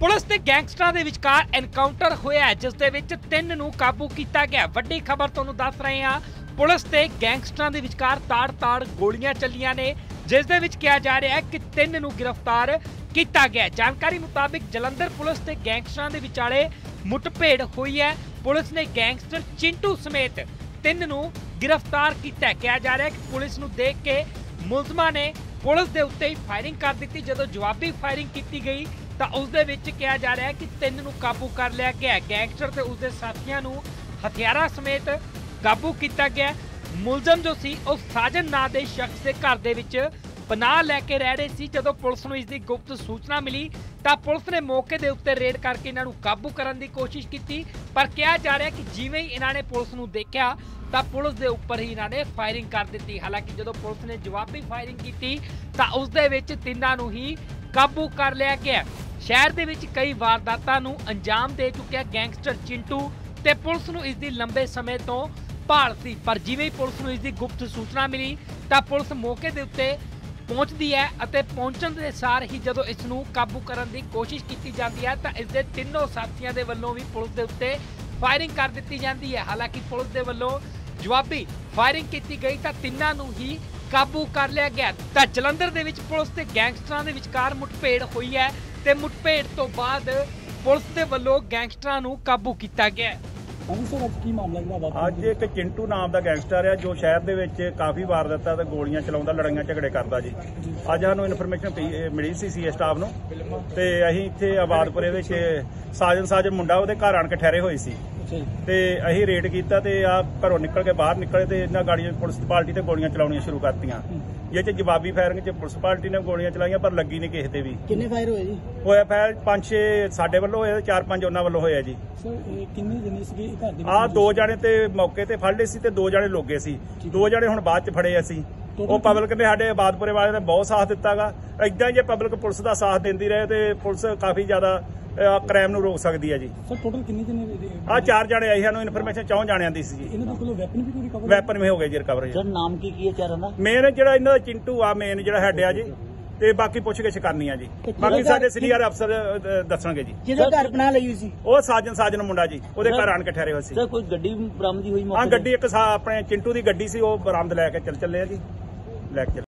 Police ਤੇ ਗੈਂਗਸਟਰਾਂ ਦੇ ਵਿਚਕਾਰ ਐਨਕਾਊਂਟਰ ਹੋਇਆ ਹੈ, ਜਿਸ ਦੇ ਵਿੱਚ 3 ਨੂੰ ਕਾਬੂ ਕੀਤਾ ਗਿਆ। ਵੱਡੀ ਖਬਰ ਤੁਹਾਨੂੰ ਦੱਸ ਰਹੇ ਹਾਂ, ਪੁਲਿਸ ਤੇ ਗੈਂਗਸਟਰਾਂ ਦੇ ਵਿਚਕਾਰ ਤਾੜ-ਤਾੜ ਗੋਲੀਆਂ ਚੱਲੀਆਂ ਨੇ, ਜਿਸ ਦੇ ਵਿੱਚ ਕਿਹਾ ਜਾ ਰਿਹਾ ਹੈ ਕਿ 3 ਨੂੰ ਗ੍ਰਿਫਤਾਰ ਕੀਤਾ ਗਿਆ। ਜਾਣਕਾਰੀ ਮੁਤਾਬਿਕ ਜਲੰਧਰ ਪੁਲਿਸ ਤੇ ਗੈਂਗਸਟਰਾਂ ਦੇ ਵਿਚਾਲੇ ਮੁੱਠਭੇੜ ਹੋਈ ਹੈ। ਪੁਲਿਸ ਨੇ ਗੈਂਗਸਟਰ ਚਿੰਟੂ ਸਮੇਤ 3 ਨੂੰ ਗ੍ਰਿਫਤਾਰ ਕੀਤਾ। ਕਿਹਾ ਜਾ ਰਿਹਾ ਹੈ ਕਿ ਪੁਲਿਸ ਨੂੰ ਦੇਖ ਕੇ ਮੁਲਜ਼ਮਾਂ ਨੇ ਪੁਲਿਸ ਦੇ ਉੱਤੇ ਹੀ ਫਾਇਰਿੰਗ ਕਰ ਦਿੱਤੀ। ਜਦੋਂ ਜਵਾਬੀ ਫਾਇਰਿੰਗ ਕੀਤੀ ਗਈ ਤਾਂ ਉਸ ਦੇ ਵਿੱਚ ਕਿਹਾ ਜਾ ਰਿਹਾ ਹੈ ਕਿ 3 ਨੂੰ ਕਾਬੂ ਕਰ ਲਿਆ ਗਿਆ। ਗੈਂਗਸਟਰ ਤੇ ਉਸਦੇ ਸਾਥੀਆਂ ਨੂੰ ਹਥਿਆਰਾਂ ਸਮੇਤ ਕਾਬੂ ਕੀਤਾ ਗਿਆ। ਮੁਲਜ਼ਮ ਜੋ ਸੀ ਉਹ ਸਾਜਨ ਨਾਂ ਦੇ ਸ਼ਖਸ ਦੇ ਘਰ ਦੇ ਵਿੱਚ ਪਨਾਹ ਲੈ ਕੇ ਰਹਿ ਰਹੇ ਸੀ। ਜਦੋਂ ਪੁਲਿਸ ਨੂੰ ਇਸ ਦੀ ਗੁਪਤ ਸੂਚਨਾ ਮਿਲੀ ਤਾਂ ਪੁਲਿਸ ਨੇ ਮੌਕੇ ਦੇ ਉੱਤੇ ਰੇਡ ਕਰਕੇ ਇਹਨਾਂ ਨੂੰ ਕਾਬੂ ਕਰਨ ਦੀ ਕੋਸ਼ਿਸ਼ ਕੀਤੀ, ਪਰ ਕਿਹਾ ਜਾ ਰਿਹਾ ਕਿ ਜਿਵੇਂ ਹੀ ਇਹਨਾਂ ਨੇ ਪੁਲਿਸ ਨੂੰ ਦੇਖਿਆ ਤਾਂ ਪੁਲਿਸ ਦੇ ਉੱਪਰ ਹੀ ਇਹਨਾਂ ਨੇ ਫਾਇਰਿੰਗ ਕਰ ਦਿੱਤੀ। ਹਾਲਾਂਕਿ ਜਦੋਂ ਪੁਲਿਸ ਨੇ ਜਵਾਬੀ ਫਾਇਰਿੰਗ ਕੀਤੀ ਤਾਂ ਉਸ ਦੇ ਵਿੱਚ 3 ਨੂੰ ਹੀ ਕਾਬੂ ਕਰ ਲਿਆ ਗਿਆ। ਸ਼ਹਿਰ ਦੇ ਵਿੱਚ ਕਈ ਵਾਰਦਾਤਾਂ ਨੂੰ ਅੰਜਾਮ ਦੇ ਚੁੱਕਿਆ ਗੈਂਗਸਟਰ ਚਿੰਟੂ ਤੇ ਪੁਲਿਸ ਨੂੰ ਇਸ ਦੀ ਲੰਬੇ ਸਮੇਂ ਤੋਂ ਭਾਲ ਸੀ, ਪਰ ਜਿਵੇਂ ਹੀ ਪੁਲਿਸ ਨੂੰ ਇਸ ਦੀ ਗੁਪਤ ਸੂਚਨਾ ਮਿਲੀ ਤਾਂ ਪੁਲਿਸ ਮੌਕੇ ਦੇ ਉੱਤੇ ਪਹੁੰਚਦੀ ਹੈ ਅਤੇ ਪਹੁੰਚਣ ਦੇ ਸਾਰ ਹੀ ਜਦੋਂ ਇਸ ਨੂੰ ਕਾਬੂ ਕਰਨ ਦੀ ਕੋਸ਼ਿਸ਼ ਕੀਤੀ ਜਾਂਦੀ ਹੈ ਤਾਂ ਇਸ ਦੇ 3 ਸਾਥੀਆਂ ਦੇ ਵੱਲੋਂ ਵੀ ਪੁਲਿਸ ਦੇ ਉੱਤੇ ਫਾਇਰਿੰਗ ਕਰ ਦਿੱਤੀ ਜਾਂਦੀ ਹੈ। ਹਾਲਾਂਕਿ ਪੁਲਿਸ ਦੇ ਵੱਲੋਂ ਜਵਾਬੀ ਫਾਇਰਿੰਗ ਕੀਤੀ ਗਈ ਤਾਂ 3 ਨੂੰ ਹੀ ਕਾਬੂ ਕਰ ਲਿਆ ਗਿਆ। ਤਾਂ ਜਲੰਧਰ ਦੇ ਵਿੱਚ ਪੁਲਿਸ ਤੇ ਗੈਂਗਸਟਰਾਂ ਦੇ ਵਿਚਕਾਰ ਮੁੱਠਭੇੜ ਹੋਈ ਹੈ ਤੇ ਮੁੱਠਭੇੜ ਤੋਂ ਬਾਅਦ ਪੁਲਿਸ ਦੇ ਵੱਲੋਂ ਗੈਂਗਸਟਰਾਂ ਨੂੰ ਕਾਬੂ ਕੀਤਾ ਗਿਆ। ਅੱਜ ਇੱਕ ਚਿੰਟੂ ਨਾਮ ਦਾ ਗੈਂਗਸਟਰ ਹੈ ਜੋ ਸ਼ਹਿਰ ਦੇ ਵਿੱਚ ਕਾਫੀ ਵਾਰਦਾਤਾਂ ਤੇ ਗੋਲੀਆਂ ਚਲਾਉਂਦਾ, ਲੜਾਈਆਂ ਝਗੜੇ ਕਰਦਾ ਜੀ। ਅੱਜ ਸਾਨੂੰ ਇਨਫੋਰਮੇਸ਼ਨ ਮਿਲੀ ਸੀ ਸੀਏ ਸਟਾਫ ਨੂੰ ਤੇ ਅਸੀਂ ਇੱਥੇ ਆਬਾਦਪੁਰੇ ਵਿੱਚ ਸਾਜਨ ਮੁੰਡਾ ਉਹਦੇ ਘਰ ਆਣ ਕੇ ਠਹਿਰੇ ਹੋਏ ਸੀ ਤੇ ਅਸੀਂ ਰੇਡ ਕੀਤਾ ਤੇ ਆ ਘਰੋਂ ਨਿਕਲ ਕੇ ਬਾਹਰ ਨਿਕਲੇ ਤੇ ਇਹਨਾਂ ਗਾੜੀਆਂ ਪੁਲਿਸ ਪਾਰਟੀ ਤੇ ਗੋਲੀਆਂ ਚਲਾਉਣੀਆਂ ਸ਼ੁਰੂ ਕਰਤੀਆਂ। ਇਹ ਚ ਜਵਾਬੀ ਫਾਇਰਿੰਗ ਚ ਪੁਲਿਸ ਪਾਰਟੀ ਨੇ ਗੋਲੀਆਂ ਚਲਾਈਆਂ ਪਰ ਲੱਗੀ ਨਹੀਂ ਕਿਸੇ ਤੇ ਵੀ। ਕਿੰਨੇ ਫਾਇਰ ਹੋਏ ਜੀ? ਹੋਇਆ ਫਾਇਰ 5-6 ਸਾਡੇ ਵੱਲੋਂ ਹੋਇਆ ਤੇ 4-5 ਉਹਨਾਂ ਵੱਲੋਂ ਹੋਇਆ ਜੀ। ਕਿੰਨੇ ਜਣੇ ਸੀਗੇ ਘਰ ਦੇ? 2 ਜਣੇ ਤੇ ਮੌਕੇ ਤੇ ਫੜ ਲਏ ਸੀ ਤੇ 2 ਜਣੇ ਲੋਗੇ ਸੀ। 2 ਜਣੇ ਹੁਣ ਬਾਅਦ ਚ ਫੜੇ ਅਸੀਂ। ਉਹ ਪਬਲਿਕ ਨੇ ਸਾਡੇ ਆਬਾਦਪੁਰੇ ਵਾਲੇ ਨੇ ਬਹੁਤ ਸਾਥ ਦਿੱਤਾਗਾ। ਏਦਾਂ ਹੀ ਜੇ ਪਬਲਿਕ ਪੁਲਿਸ ਦਾ ਸਾਥ ਦਿੰਦੀ ਰਹੇ ਤੇ ਪੁਲਿਸ ਕਾਫੀ ਜ਼ਿਆਦਾ ਕ੍ਰਾਈਮ ਨੂੰ ਰੋਕ ਸਕਦੀ ਹੈ ਜੀ। ਸਰ ਟੋਟਲ ਕਿੰਨੇ ਜਣੇ? 4 ਜਣੇ ਆਈ, ਸਾਨੂੰ ਇਨਫੋਰਮੇਸ਼ਨ 4 ਜਣਿਆਂ ਦੀ ਸੀ ਜੀ। ਇਹਨਾਂ ਦੇ ਕੋਲੋਂ ਵੈਪਨ ਵੀ ਰਿਕਵਰ? ਵੈਪਨ ਵੀ ਹੋ ਗਏ ਜੀ ਰਿਕਵਰ। ਸਰ ਨਾਮ ਕੀ ਹੈ ਚਾਰਾਂ ਦਾ? ਮੇਨ ਜਿਹੜਾ ਇਹਨਾਂ ਦਾ ਚਿੰਟੂ ਆ, ਮੇਨ ਜਿਹੜਾ ਹੈਡ ਆ ਜੀ, ਤੇ ਬਾਕੀ ਪੁੱਛ-ਗਿੱਛ ਕਰਨੀ ਆ ਜੀ। ਬਾਕੀ ਸਾਡੇ ਸੀਨੀਅਰ ਅਫਸਰ ਦੱਸਣਗੇ ਜੀ। ਜਿਹਦਾ ਘਰ ਬਣਾ ਲਈ ਹੋਈ ਸੀ ਉਹ ਸਾਜਨ ਮੁੰਡਾ ਜੀ, ਉਹਦੇ ਘਰ ਆਣ ਕੇ ਠਹਿਰੇ ਹੋਏ ਸੀ। ਸਰ ਕੋਈ ਗੱਡੀ ਬਰਾਮਦੀ ਹੋਈ? ਹਾਂ, ਗੱਡੀ ਇੱਕ ਆਪਣੇ ਚਿੰਟੂ ਦੀ ਗੱਡੀ ਸੀ, ਉਹ ਬਰਾਮਦ ਲੈ ਕੇ ਚੱਲੇ ਆ ਜੀ, ਲੈ ਕੇ